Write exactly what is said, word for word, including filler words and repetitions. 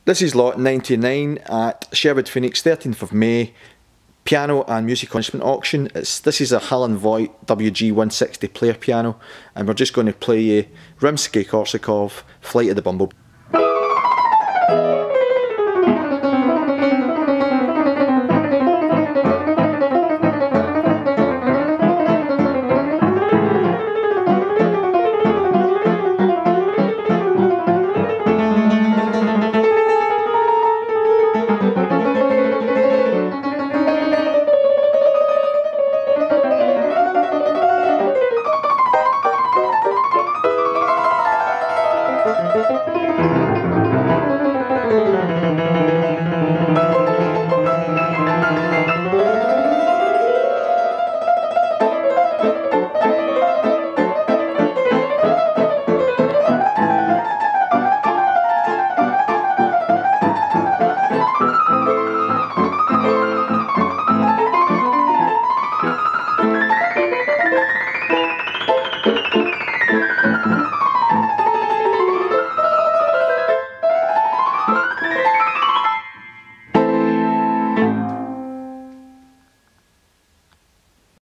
This is lot ninety-nine at Sherwood, Phoenix, thirteenth of May. Piano and music instrument auction. It's, this is a Hallan Voigt W G one sixty player piano, and we're just going to play you Rimsky-Korsakov, Flight of the Bumblebee.